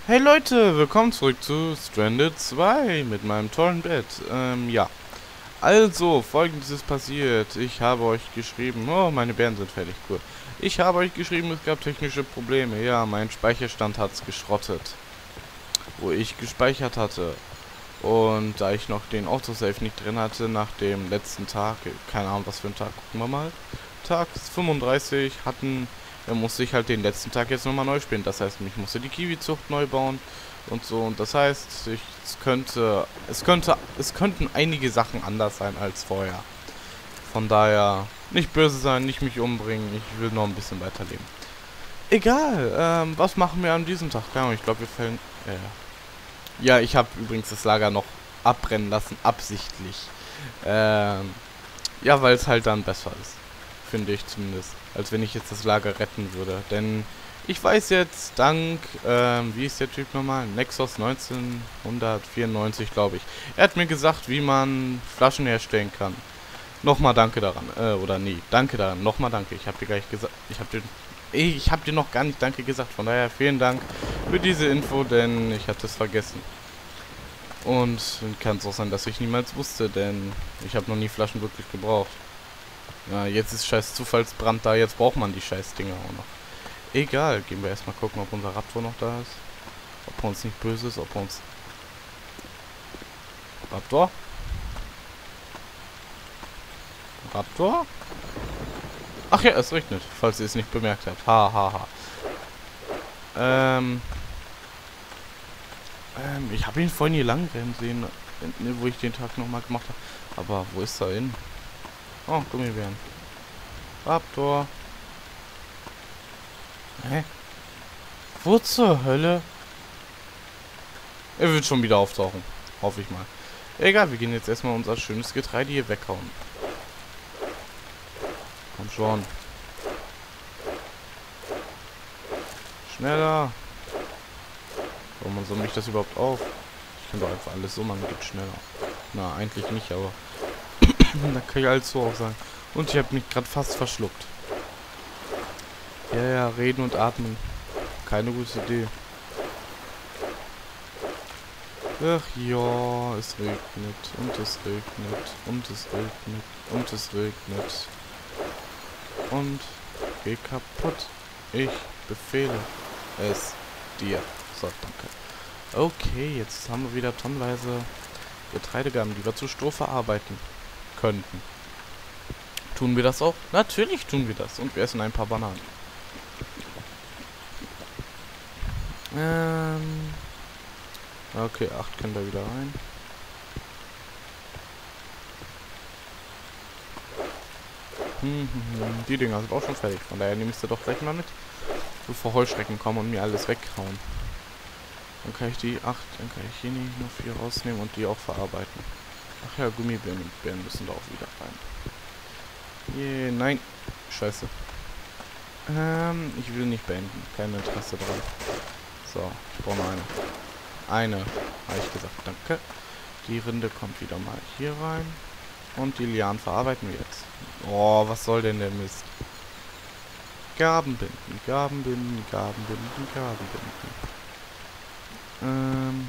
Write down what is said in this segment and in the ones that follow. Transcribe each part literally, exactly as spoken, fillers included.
Hey Leute, willkommen zurück zu Stranded zwei mit meinem tollen Bett. Ähm, ja. Also, folgendes ist passiert. Ich habe euch geschrieben, oh, meine Bären sind fertig, cool. Ich habe euch geschrieben, es gab technische Probleme. Ja, mein Speicherstand hat's geschrottet, wo ich gespeichert hatte. Und da ich noch den Autosave nicht drin hatte nach dem letzten Tag, keine Ahnung was für ein Tag, gucken wir mal. Tag fünfunddreißig hatten, er musste ich halt den letzten Tag jetzt nochmal neu spielen. Das heißt, ich musste die Kiwi-Zucht neu bauen und so. Und das heißt, ich, es könnte, es könnte, es könnten einige Sachen anders sein als vorher. Von daher, nicht böse sein, nicht mich umbringen, ich will noch ein bisschen weiterleben. Egal, ähm, was machen wir an diesem Tag? Keine Ahnung, ich glaube, wir fällen, äh, ja, ich habe übrigens das Lager noch abbrennen lassen, absichtlich. Ähm, ja, weil es halt dann besser ist. Finde ich zumindest. Als wenn ich jetzt das Lager retten würde. Denn ich weiß jetzt, dank, ähm, wie ist der Typ nochmal? Nexus neunzehnhundertvierundneunzig, glaube ich. Er hat mir gesagt, wie man Flaschen herstellen kann. Nochmal danke daran. Äh, oder nee, danke daran. Nochmal danke. Ich habe dir gleich gesagt, ich habe dir, ich habe dir noch gar nicht danke gesagt. Von daher vielen Dank für diese Info, denn ich hatte es vergessen. Und kann es auch sein, dass ich niemals wusste, denn ich habe noch nie Flaschen wirklich gebraucht. Ja, jetzt ist scheiß Zufallsbrand da, jetzt braucht man die scheiß Dinger auch noch. Egal, gehen wir erstmal gucken, ob unser Raptor noch da ist. Ob er uns nicht böse ist, ob er uns... Raptor? Raptor? Ach ja, es regnet, falls ihr es nicht bemerkt habt. Ha, ha, ha. Ähm... Ähm, ich habe ihn vorhin hier lang rennen sehen, wo ich den Tag nochmal gemacht habe. Aber wo ist er hin? Oh, Gummibären. Raptor. Hä? Wo zur Hölle? Er wird schon wieder auftauchen. Hoffe ich mal. Egal, wir gehen jetzt erstmal unser schönes Getreide hier weghauen. Komm schon. Schneller. Warum soll mich das überhaupt auf? Ich kann doch einfach alles so machen, geht schneller. Na, eigentlich nicht, aber... da kann ich alles so auch sagen. Und ich habe mich gerade fast verschluckt. Ja, ja, reden und atmen. Keine gute Idee. Ach ja, es regnet und es regnet und es regnet und es regnet. Und geh kaputt. Ich befehle es dir. So, danke. Okay, jetzt haben wir wieder tonnenweise Getreidegaben, die wir zu Stroh verarbeiten könnten. Tun wir das auch? Natürlich tun wir das. Und wir essen ein paar Bananen. Ähm... Okay, acht können da wieder rein. Hm, hm, hm. Die Dinger sind auch schon fertig. Von daher nehme ich sie doch gleich mal mit. Bevor Heuschrecken kommen und mir alles weghauen. Dann kann ich die acht, dann kann ich hier nicht nur vier rausnehmen und die auch verarbeiten. Ach ja, Gummibären und Bären müssen da auch wieder rein. Yeah, nein. Scheiße. Ähm, ich will nicht beenden. Kein Interesse dran. So, ich brauche noch eine. Eine, habe ich gesagt, danke. Die Rinde kommt wieder mal hier rein. Und die Lianen verarbeiten wir jetzt. Oh, was soll denn der Mist? Gaben binden, Gaben binden, Gaben binden, Gaben binden. Ähm.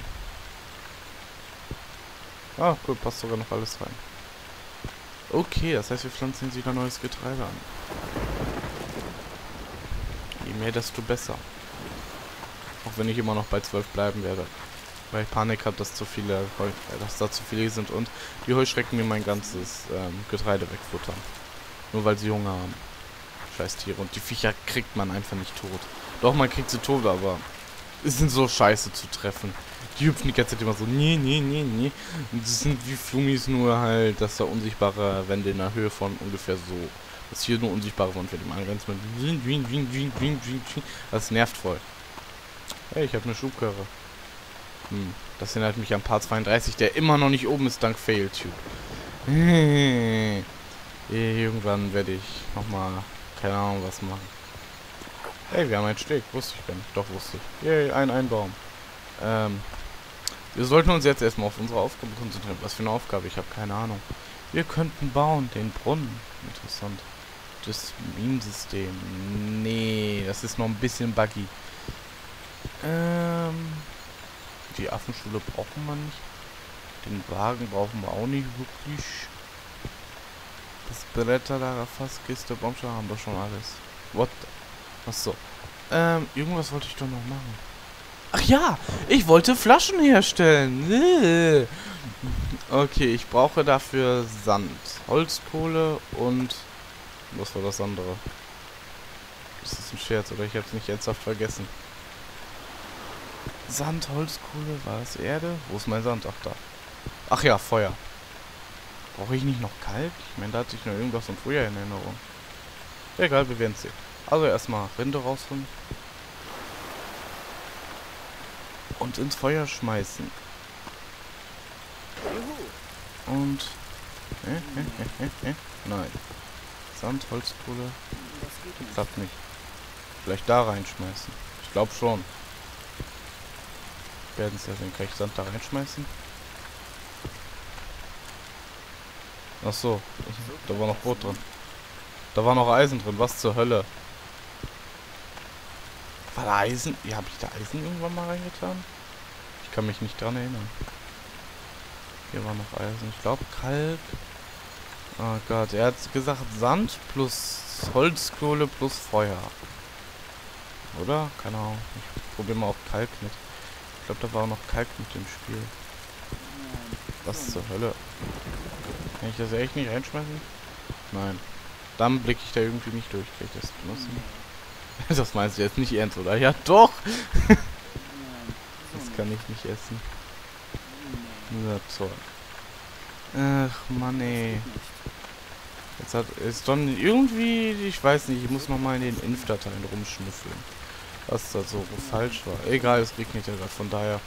Ah, cool, passt sogar noch alles rein. Okay, das heißt, wir pflanzen jetzt wieder neues Getreide an. Je mehr, desto besser. Auch wenn ich immer noch bei zwölf bleiben werde. Weil ich Panik habe, dass zu viele Heu äh, dass da zu viele sind und die Heuschrecken mir mein ganzes ähm, Getreide wegfuttern. Nur weil sie Hunger haben. Scheiß Tiere. Und die Viecher kriegt man einfach nicht tot. Doch, man kriegt sie tot, aber es sind so scheiße zu treffen. Die hüpfen die ganze Zeit immer so, nee, nee, nee, nee. Und das sind wie Flummis, nur halt, dass da unsichtbare Wände in der Höhe von ungefähr so. Das hier nur unsichtbare Wände für die angrenzt mit. Das nervt voll. Hey, ich habe eine Schubkarre. Hm, das erinnert mich an Part zweiunddreißig, der immer noch nicht oben ist, dank Failtube. Irgendwann werde ich nochmal, keine Ahnung, was machen. Hey, wir haben einen Steg. Wusste ich gar nicht. Doch, wusste ich. Yay, ein Einbaum. Ähm, wir sollten uns jetzt erstmal auf unsere Aufgabe konzentrieren. Was für eine Aufgabe? Ich habe keine Ahnung. Wir könnten bauen, den Brunnen. Interessant. Das Minensystem. Nee, das ist noch ein bisschen buggy. Ähm, die Affenschule brauchen wir nicht. Den Wagen brauchen wir auch nicht wirklich. Das Bretter, da Fasskiste, Baumschau haben wir schon alles. What? Achso. Ähm, irgendwas wollte ich doch noch machen. Ach ja, ich wollte Flaschen herstellen. Okay, ich brauche dafür Sand, Holzkohle und... Was war das andere? Das ist ein Scherz, oder ich habe es nicht ernsthaft vergessen. Sand, Holzkohle, war das Erde? Wo ist mein Sand? Ach, da. Ach ja, Feuer. Brauche ich nicht noch Kalk? Ich meine, da hat sich noch irgendwas von früher in Erinnerung. Egal, wir werden sehen. Also erstmal Rinde rausholen. Und ins Feuer schmeißen. Und... Äh, äh, äh, äh, Nein. Sand, Holzkohle. Klappt nicht. Vielleicht da reinschmeißen. Ich glaube schon. Werden es ja sehen. Kann ich Sand da reinschmeißen? Ach so. Da war noch Brot drin. Da war noch Eisen drin. Was zur Hölle? War da Eisen? Ja, habe ich da Eisen irgendwann mal reingetan? Ich kann mich nicht dran erinnern. Hier war noch Eisen. Ich glaube Kalk. Oh Gott, er hat gesagt Sand plus Holzkohle plus Feuer. Oder? Keine Ahnung. Ich probiere mal auch Kalk mit. Ich glaube, da war auch noch Kalk mit dem Spiel. Was zur Hölle? Kann ich das echt nicht reinschmeißen? Nein. Dann blicke ich da irgendwie nicht durch. Kann ich das benutzen? Das meinst du jetzt nicht ernst, oder? Ja, doch! Das kann ich nicht essen. Ja, toll. Ach, Mann, ey. Jetzt hat ist dann irgendwie, ich weiß nicht, ich muss nochmal in den Inf-Dateien rumschnüffeln. Was da so falsch war. Egal, es regnet ja gerade, von daher.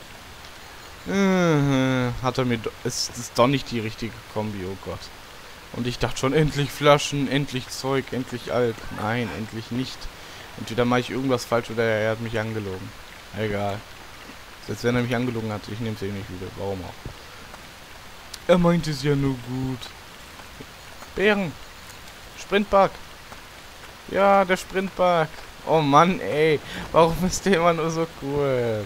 Äh, hat er mir... Do es ist doch nicht die richtige Kombi, oh Gott. Und ich dachte schon, endlich Flaschen, endlich Zeug, endlich Alk. Nein, endlich nicht. Entweder mache ich irgendwas falsch oder er hat mich angelogen. Egal. Selbst wenn er mich angelogen hat, ich nehme es eh nicht wieder. Warum auch? Er meint es ja nur gut. Bären. Sprintbug. Ja, der Sprintbug. Oh Mann, ey. Warum ist der immer nur so kurz?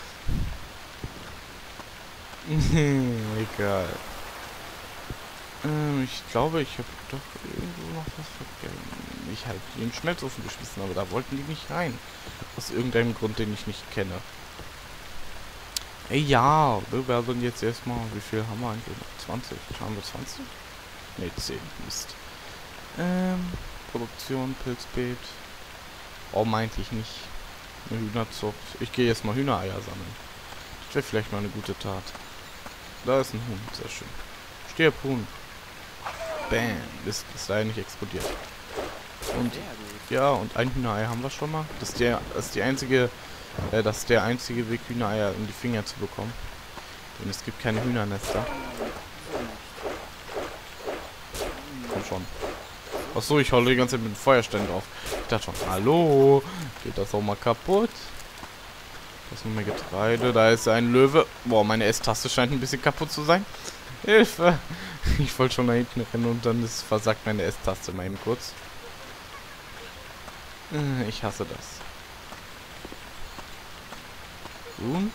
Egal. Ähm, ich glaube, ich habe doch irgendwo noch was vergessen. Ich habe die in den Schmelzofen geschmissen, aber da wollten die nicht rein. Aus irgendeinem Grund, den ich nicht kenne. Ey, ja. Wir werden jetzt erstmal... Wie viel haben wir eigentlich noch? zwanzig. Haben wir zwanzig? Ne, zehn. Mist. Ähm, Produktion, Pilzbeet. Oh, meinte ich nicht. Eine Hühnerzucht. Ich gehe jetzt mal Hühnereier sammeln. Das wäre vielleicht mal eine gute Tat. Da ist ein Huhn. Sehr schön. Stirb, Huhn. Bam. Ist, ist leider nicht explodiert. Und ja, und ein Hühnerei haben wir schon mal. Das ist der, das ist die einzige, äh, das ist der einzige Weg, Hühnereier in die Finger zu bekommen. Denn es gibt keine Hühnernester. Komm schon. Achso, ich hau die ganze Zeit mit dem Feuerstein drauf. Ich dachte schon, hallo, geht das auch mal kaputt? Das ist nur mehr Getreide, da ist ein Löwe. Boah, meine S-Taste scheint ein bisschen kaputt zu sein. Hilfe! Ich wollte schon nach hinten rennen und dann ist versagt meine S-Taste mal eben kurz. Ich hasse das. Huhn.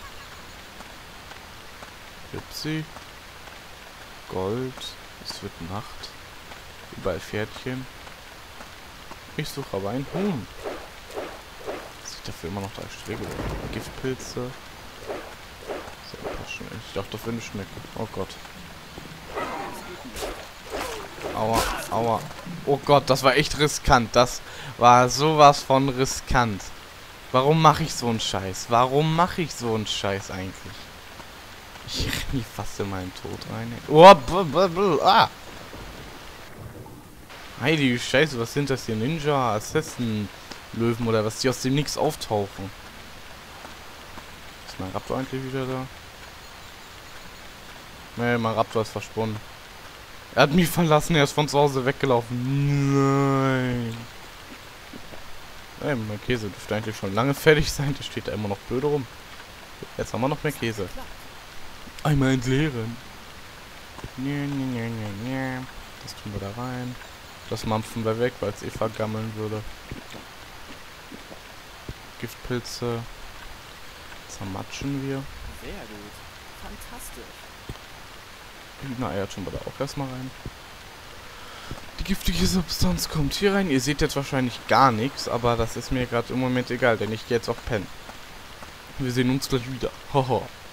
Gypsy. Gold. Es wird Nacht. Überall Pferdchen. Ich suche aber ein Huhn. Sieht dafür immer noch da Schläge. Giftpilze. So, passen. Ich dachte, das wäre eine Schnecke. Oh Gott. Aua, aua. Oh Gott, das war echt riskant. Das war sowas von riskant. Warum mache ich so einen Scheiß? Warum mache ich so einen Scheiß eigentlich? Ich renne fast in meinen Tod rein. Oh, b -b -b ah! Heilige Scheiße, was sind das hier? Ninja, Assassin, Löwen oder was, die aus dem Nix auftauchen? Ist mein Raptor eigentlich wieder da? Nee, mein Raptor ist verschwunden. Er hat mich verlassen, er ist von zu Hause weggelaufen. Nein. Ey, mein Käse dürfte eigentlich schon lange fertig sein. Der steht da immer noch blöd rum. Jetzt haben wir noch mehr Käse. Einmal entleeren. Das tun wir da rein. Das mampfen wir weg, weil es eh vergammeln würde. Giftpilze. zermatschen wir. Sehr gut. Fantastisch. Hühnereier tun wir da auch erstmal rein. Die giftige Substanz kommt hier rein. Ihr seht jetzt wahrscheinlich gar nichts, aber das ist mir gerade im Moment egal, denn ich gehe jetzt auf Pen. Wir sehen uns gleich wieder. Haha.